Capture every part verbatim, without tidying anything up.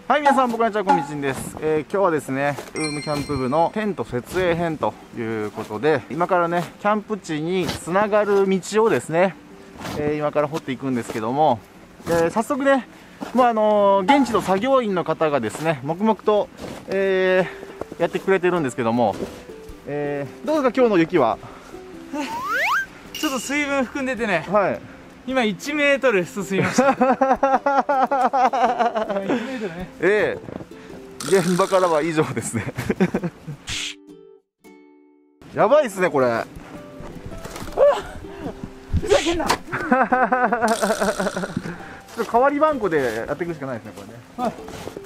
はい、皆さん、僕はちゃこみちんです。えー、今日はですね、ウームキャンプ部のテント設営編ということで、今からね、キャンプ地につながる道をですね、えー、今から掘っていくんですけども、えー、早速ね、もうあのー、現地の作業員の方がですね、黙々と、えー、やってくれてるんですけども、えー、どうですか、今日の雪は。 ちょっと水分含んでてね、 はい。 今いちメートル進みました。いちメートルね。 ええ、現場からは以上ですね。やばいっすね、これ。 ふざけんな。ちょっと代わりばんこでやっていくしかないですね、これね。はい。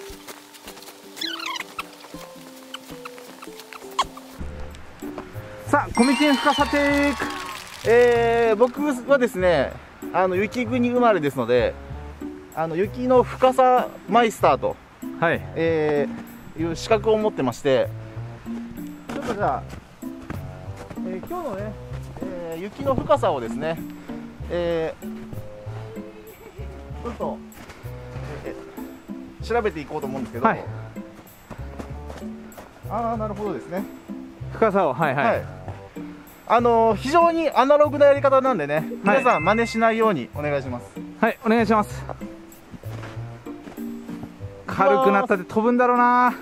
さあ、コミケン深さテイク。えー、僕はですね、あの雪国生まれですので、あの雪の深さマイスターと、はい、えー、いう資格を持ってまして、ちょっとじゃあ、えー、今日のね、えー、雪の深さをですね、えー、ちょっと、えー、調べていこうと思うんですけど、はい、ああ、なるほどですね。 深さを、はいはい。はい、 あのー、非常にアナログなやり方なんでね、はい、皆さん真似しないようにお願いします。 はい、お願いします。軽くなったで飛ぶんだろうな。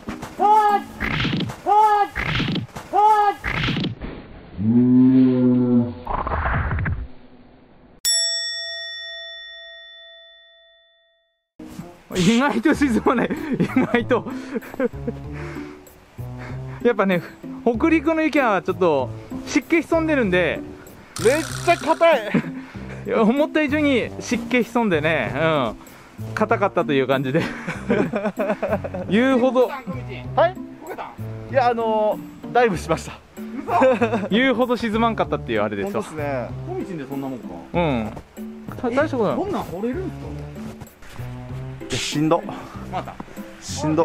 意外と沈まない。意外とやっぱね、北陸の雪はちょっと湿気潜んでるんで、 めっちゃ硬い。 いや、思った以上に湿気潜んでね、うん、硬かったという感じで言うほど、 はい、いや、あのー、ダイブしました。 言うほど沈まんかったっていうあれですわ。 本当ですね。小道でそんなもんか。 うん。大したことない。 こんなん掘れるんですか。いや、しんど。また。しんど。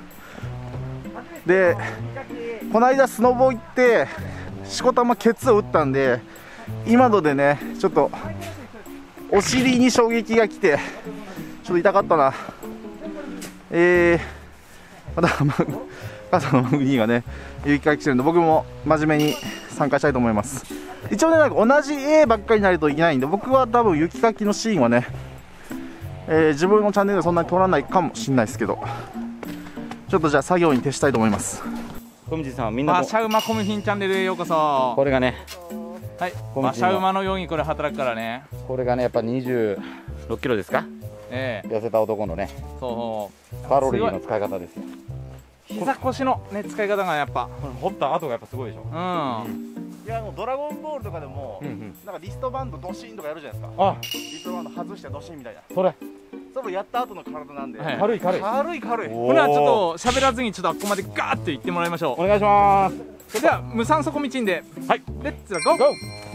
で、この間スノボ行ってしこたまケツを打ったんで、今のでね、ちょっとお尻に衝撃が来てちょっと痛かったな。えー、また母さんの麦がね、雪かきしてるんで、僕も真面目に参加したいと思います。一応ね、なんか同じ絵ばっかりになるといけないんで、僕は多分雪かきのシーンはね、えー、自分のチャンネルでそんなに撮らないかもしれないですけど、ちょっとじゃあ作業に徹したいと思います。 小道さん、みんな馬車馬コミフィンチャンネルへようこそ。 これがね、 はい、馬車馬のようにこれ働くからね。 これがね、やっぱにじゅうろっキロですか。 ええ、 痩せた男のね、 そうカロリーの使い方ですよ。 膝腰のね、使い方がやっぱ掘った後がやっぱすごいでしょ。 うん、 いや、あのドラゴンボールとかでも、うん、うん、なんかリストバンドドシーンとかやるじゃないですか。あ、リストバンド外してドシーンみたいな。 それそれやった後の体なんで、はい、 軽い軽い軽い軽い。 ほな、ちょっと喋らずにちょっとあっこまでガーって言ってもらいましょう。 お願いします。 それでは無酸素小道んで、はい、レッツゴーゴー。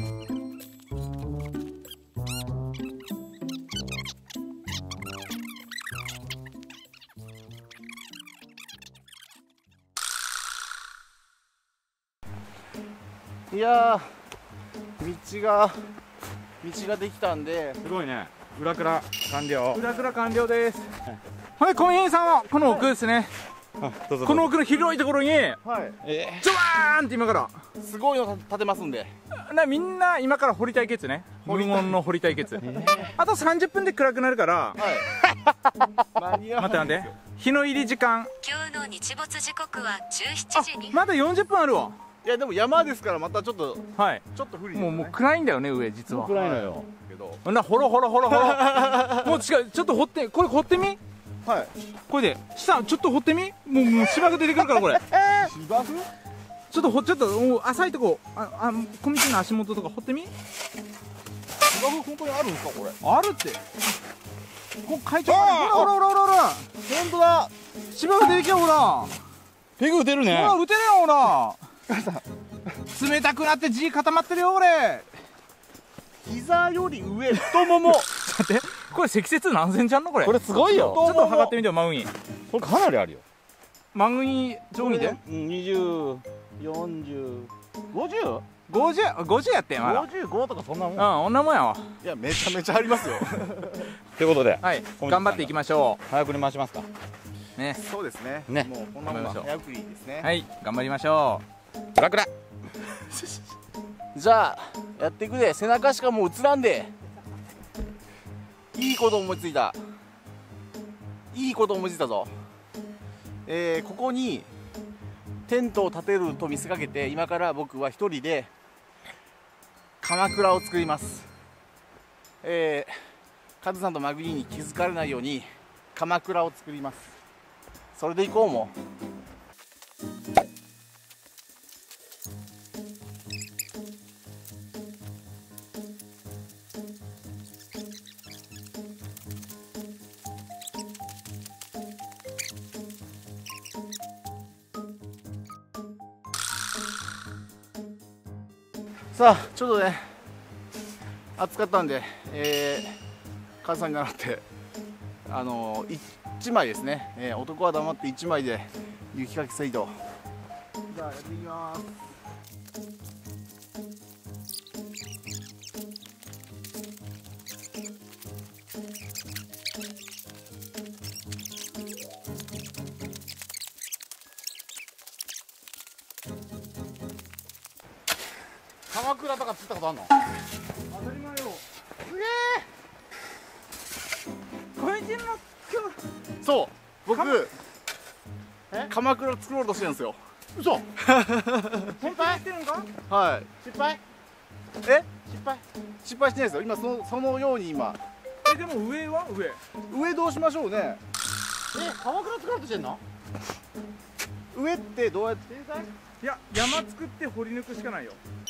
いやー、道が道ができたんで、 すごいね。裏倉完了。 裏倉完了です。はい、コミヒンさんはこの奥ですね。 あ、どうぞどうぞ。 この奥の広いところに、はい、 えー、ジョワーンって今からすごいの建てますんで、 な、みんな今から掘り対決ね。無言の掘り対決。えー、あとさんじゅっぷんで暗くなるから、はい、待って待って、日の入り時間、 今日の日没時刻はじゅうしちじに。 まだよんじゅっぷんあるわ。 いや、でも山ですからまたちょっと、はい、ちょっと不利ですね。 もうもう暗いんだよね、上実は。 暗いのよ。 ほな、ほろほろほろほろ。もう違う、ちょっと掘って、これ掘ってみ。はい、これで下ちょっと掘ってみ。もうもう芝生出てくるから、これ芝生ちょっとほちょっともう浅いとこ、ああ、小道の足元とか掘ってみ。 芝生本当にあるんですか、これ。 あるって。こ会長、ほらほらほらほらほら、 本当だ、 芝生出てきた。ほらペグ打てるね。 ほら打てるよ。ほら冷たくなって地固まってるよ、俺。 膝より上、太もも。 だってこれ積雪何センチあんのこれ。 これすごいよ。 ちょっと測ってみてよ、真上に。 これかなりあるよ。 真上に上下でにじゅう、よんじゅう、ごじゅう、 ごじゅう、ごじゅうやってん。まだごじゅうごとかそんなもん。 うん、こんなもんやわ。 いや、めちゃめちゃありますよ。 ということで、 はい、頑張っていきましょう。 早送り回しますか。 ね。 そうですね。 ねもうこんなものは早送りですね。 はい頑張りましょグラグラ。 じゃあやっていくで、背中しかもう映らんで。いいこと思いついた。いいこと思いついたぞ。えー、ここにテントを立てると見せかけて、今から僕は一人で鎌倉を作ります。えー、カズさんとマグリーに気づかれないように鎌倉を作ります。それでいこうもう。さあちょっとね暑かったんで、えー、カズさんに習ってあのー、いちまいですね、えー、男は黙っていちまいで雪かき水道。じゃあやっていきます。 鎌倉とか釣ったことあんの？ う。当たり前よ。すげえ。こいつのそう僕鎌え鎌倉作ろうとしてるんですよ。 嘘。 本当にやってるのか？ はい失敗？ え失敗？ 失敗してないですよ。今そのそのように今えでも上は上。 上どうしましょうね。 え鎌倉作ろうとしてんの？ 上ってどうやって？ 天才？ いや山作って掘り抜くしかないよ。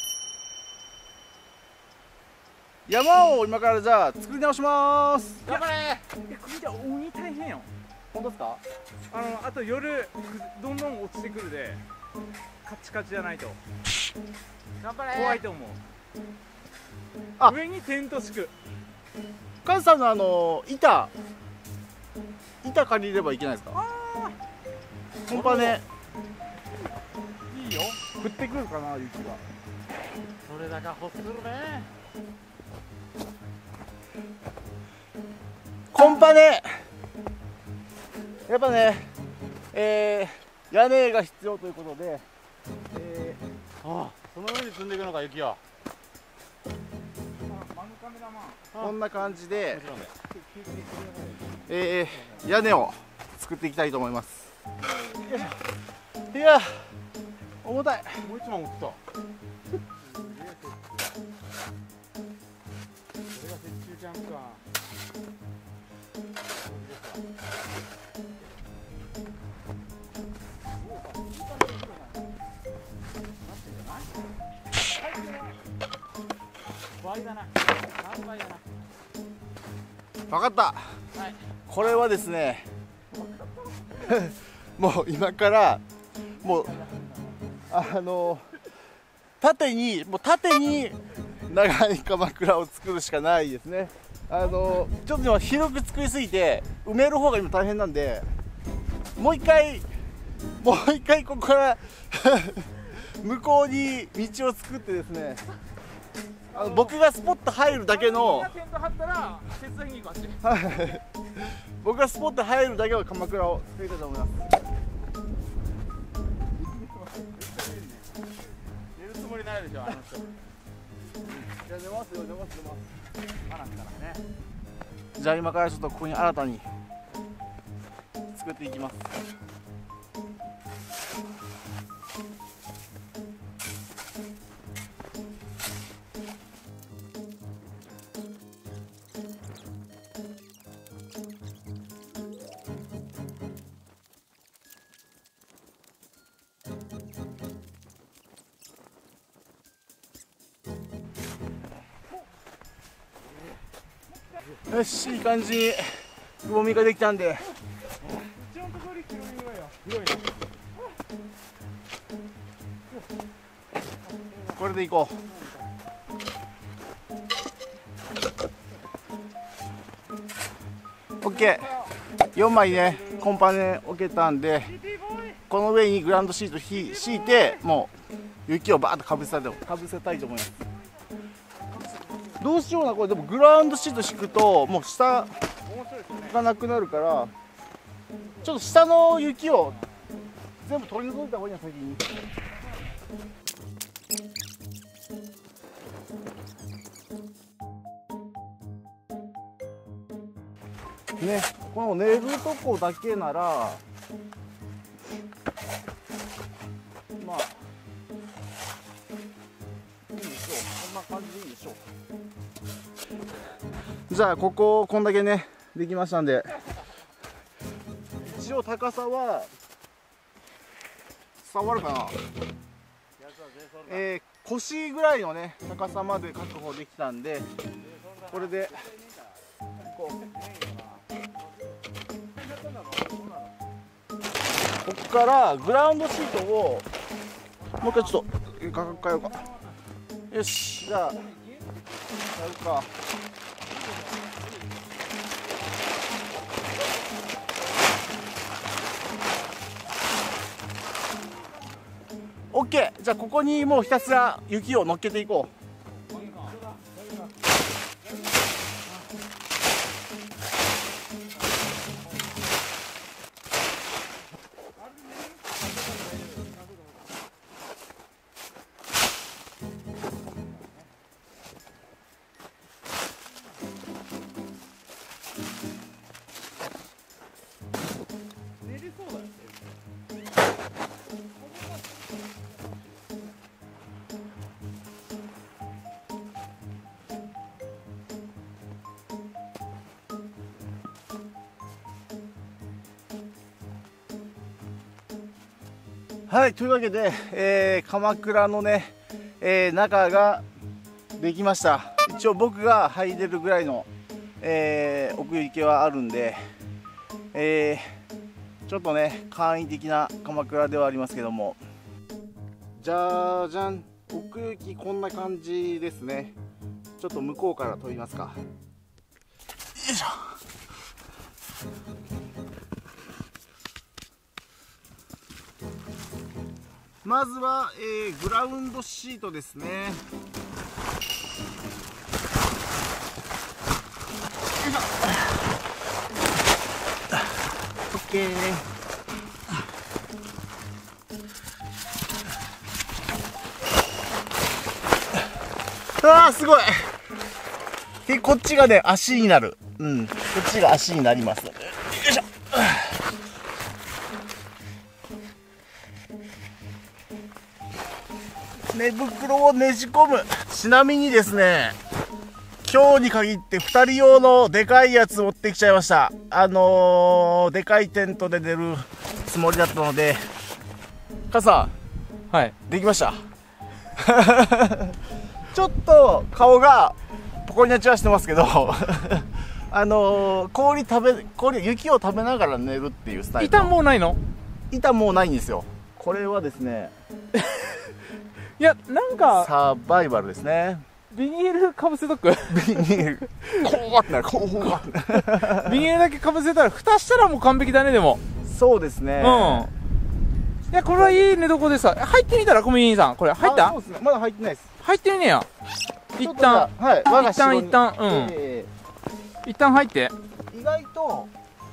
山を今からじゃあ作り直します。 頑張れ。 えこれじゃ鬼大変よ。 本当ですか？ あのあと夜どんどん落ちてくるでカチカチじゃないと頑張れ。 怖いと思う。 あ上にテント敷く。 カズさんのあの板板借りればいけないですか？ あ本当はねいいよ。 降ってくるかな雪が。 それだけ欲するね。 コンパネやっぱね、えー、屋根が必要ということで、えああ、その上に積んでいくのか雪は。 ーマヌカメラマン。 ー、こんな感じでもちろんね。 えー、屋根を作っていきたいと思います。いや重たい。 もう一枚持ってた。それが雪中キャンプか。倍だな。三倍だな。 分かった、 はい。 これはですねもう今からもうあの縦にもう縦に長い鎌倉を作るしかないですね。あのちょっと今広く作りすぎて埋める方が今大変なんで、もう一回もう一回ここから向こうに道を作ってですね、あの僕がスポット入るだけのテント張ったら手伝いに行くわっち。 はい僕がスポット入るだけの鎌倉を作りたいと思います。 寝るつもりないでしょ、あの人。 いや出ますよ、出ます出ます。 話からね。 じゃあ今からちょっとここに新たに作っていきます。よし、いい感じにくぼみができたんで、 一応のところに広いぐらいよ。 広いね。 これでいこう。オッケー、よんまいねコンパネ置けたんで、この上にグランドシートひ敷いて、もう雪をバーッとかぶせたいとかぶせたいと思います。どうしような、これでもグランドシート敷くともう下がなくなるから、 ちょっと下の雪を全部取り除いた方がいいな、先に。ね、この寝るとこだけならまあいいでしょう。こんな感じでいいでしょう。じゃあこここんだけねできましたんで、一応高さは伝わるかな、えー、腰ぐらいのね高さまで確保できたんで、これでこうここからグラウンドシートをもう一回ちょっとかかようか。よし、じゃあやるか。オッケー。じゃあここにもうひたすら雪を乗っけていこう。はい、というわけで、えー、鎌倉のね、えー、中ができました。一応僕が入れるぐらいの、えー、奥行きはあるんで、えー、ちょっとね簡易的な鎌倉ではありますけども、じゃじゃん、奥行きこんな感じですね。ちょっと向こうから撮りますか。よいしょ。まずは、えー、グラウンドシートですね。よいしょ。オッケー。あーすごい。でこっちがね足になる。うん、こっちが足になります。よいしょ。寝袋をねじ込む。ちなみにですね、今日に限ってふたり用のでかいやつ持ってきちゃいました。あのー、でかいテントで寝るつもりだったので。母さん、 はい、 できました。ちょっと顔がポコになっちゃわしてますけどあのー、氷食べ氷雪を食べながら寝るっていうスタイル。 板もうないの？ 板もうないんですよ。これはですねいや、なんかサバイバルですね。 ビニールかぶせとく。ビニールこうってなる、こうビニールだけかぶせたら蓋したらもう完璧だね。でもそうですね。 うん。いや、これはいい寝床でさ、入ってみたら、コミニさんこれ入った？ そうですね、まだ入ってないです。 入ってみねや。一旦、 はい、 一旦一旦、うん、えー、一旦入って。 意外と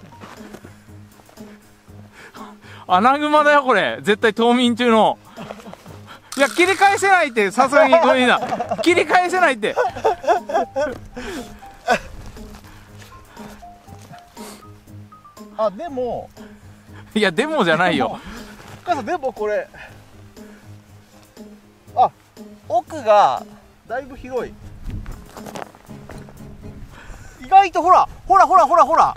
穴熊だよこれ、絶対冬眠中の。いや、切り返せないって、さすがにごめんな。切り返せないって。 あ、でもいや、でもじゃないよ。 母さん、でもこれ、あ、奥がだいぶ広い。意外とほらほらほらほらほら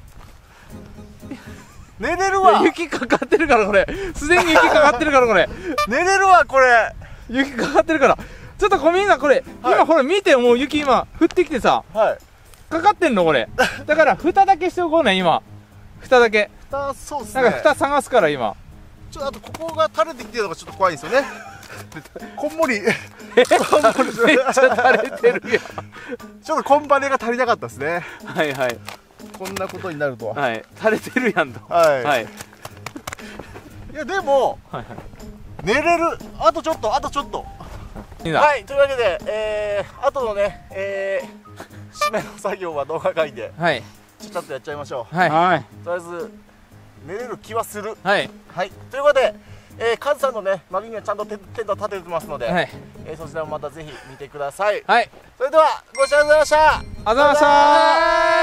寝れるわ。 雪かかってるからこれ、すでに雪かかってるからこれ。 寝れるわこれ。 雪かかってるから。ちょっとコミンがこれ、はい、今ほら見て、もう雪今降ってきてさ、はい、かかってんのこれ。だから蓋だけしておこうね今。蓋だけ。 蓋、そうっすね。 なんか蓋探すから今。 ちょっとあとここが垂れてきてるのがちょっと怖いんですよね。こんもり。 めっちゃ垂れてるやん。 ちょっとコンパネが足りなかったですね。 はいはい。 こんなことになるとは。 はい。垂れてるやんと。 はい。 はい。 いやでも、はいはい、寝れる。あとちょっと、あとちょっと。 いいな。 はい。というわけで、えー、あとのね、えー、締めの作業は動画会で、はい、ちょっとやっちゃいましょう。 はい。はい。 とりあえず寝れる気はする。 はいはい、ということで、えー、カズさんのねマリにはちゃんとテテント立ててますので、 はい、 えー、そちらもまたぜひ見てください。 はい、 それではご視聴ありがとうございました。 ありがとうございました。